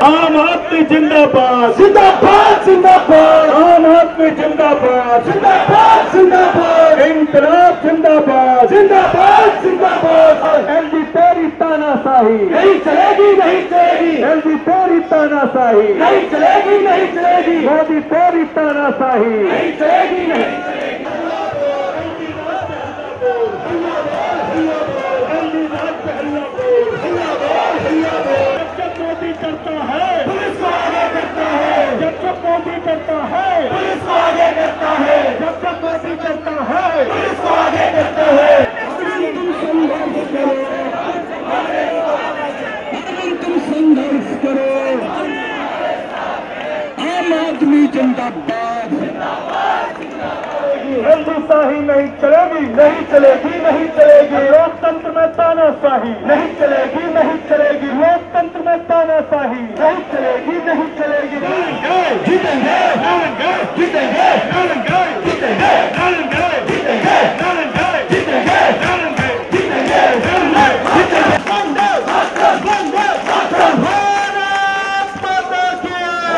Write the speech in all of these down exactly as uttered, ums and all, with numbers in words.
आम आदमी जिंदाबाद जिंदाबाद जिंदाबाद, आम आदमी जिंदाबाद जिंदाबाद जिंदाबाद, इंकलाब जिंदाबाद जिंदाबाद जिंदाबाद। एलजी तेरी तानाशाही नहीं चलेगी, नहीं चलेगी, एलजी तेरी तानाशाही नहीं चलेगी, नहीं चलेगी, मोदी तेरी तानाशाही नहीं चलेगी, नहीं चलेगी। जब मोदी करता है पुलिस को आगे करता है, जब जब मोदी करता है पुलिस को आगे करता है, जब जब मोदी करता है पुलिस को आगे करता है। तुम संघर्ष करो, आम आदमी जिंदाबाद। एलजीशाही नहीं चलेगी, नहीं चलेगी, नहीं चलेगी। लोकतंत्र में तानाशाही नहीं चलेगी, नहीं चलेगी। लोकतंत्र में तानाशाही नहीं चलेगी, नहीं चलेगी। जीतेंगे, जीतेंगे, जीतेंगे, जीतेंगे, जीतेंगे, जीतेंगे, जीतेंगे, जीतेंगे, जीतेंगे, जीतेंगे। वंदे मातरम, वंदे मातरम। भारत माता की,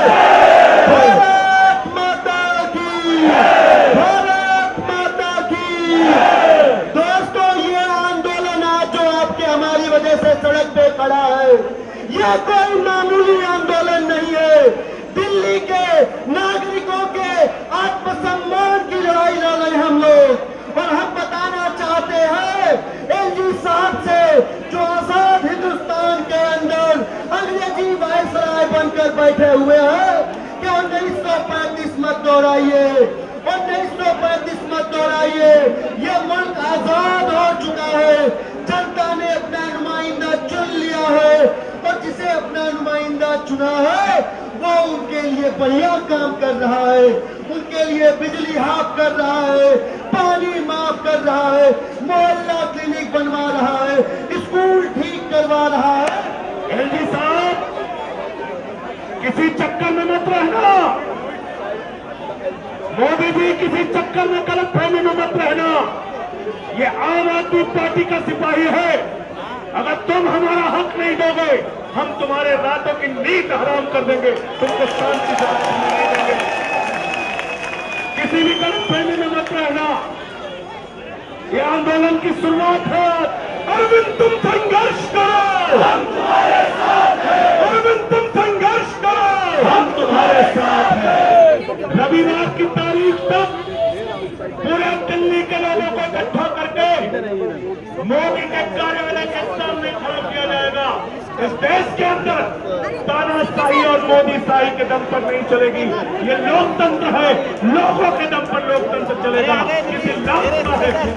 भारत माता की, भारत माता की। दोस्तों, ये आंदोलन आज जो आपके हमारी वजह से सड़क पे खड़ा है, यह कोई मामूली आंदोलन नहीं है। दिल्ली के नागरिकों के आत्मसम्मान की लड़ाई लड़ रहे हम लोग। और हम बताना चाहते हैं एलजी साहब से, जो आजाद हिंदुस्तान के अंदर अंग्रेजी वायसराय बनकर बैठे हुए हैं, कि उन्नीस सौ पैंतीस मत दोहराइए, उन्नीस सौ पैंतीस मत दोहराइए। ये मुल्क आजाद हो चुका है, जनता ने अपना नुमाइंदा चुन लिया है, और जिसे अपना नुमाइंदा चुना है वो उनके लिए बढ़िया काम कर रहा है, उनके लिए बिजली हाफ कर रहा है, पानी माफ कर रहा है, मोहल्ला क्लिनिक बनवा रहा है, स्कूल ठीक करवा रहा है। एलजी साहब, किसी चक्कर में मत रहना। मोदी जी, किसी चक्कर में गलतफहमी में मत रहना। ये आम आदमी पार्टी का सिपाही है। अगर तुम हमारा हक नहीं दोगे, हम तुम्हारे रातों की नींद हराम कर देंगे, तुमको शांति से नहीं देंगे। किसी भी गलतफहमी में मत रहना। ये आंदोलन की शुरुआत है। अरविंद, तुम संघर्ष करो, हम तुम्हारे साथ हैं, अरविंद तुम संघर्ष करो, हम तुम्हारे साथ हैं। रविवार की तारीख तक पूरे दिल्ली के लोगों को इकट्ठा करके मोदी के कार्यालय के सामने खड़ा किया जाएगा। इस देश के अंदर तानाशाही और मोदी शाही के दम पर नहीं चलेगी। ये लोकतंत्र है, लोगों के दम पर लोकतंत्र चलेगा। किसी लाभ का है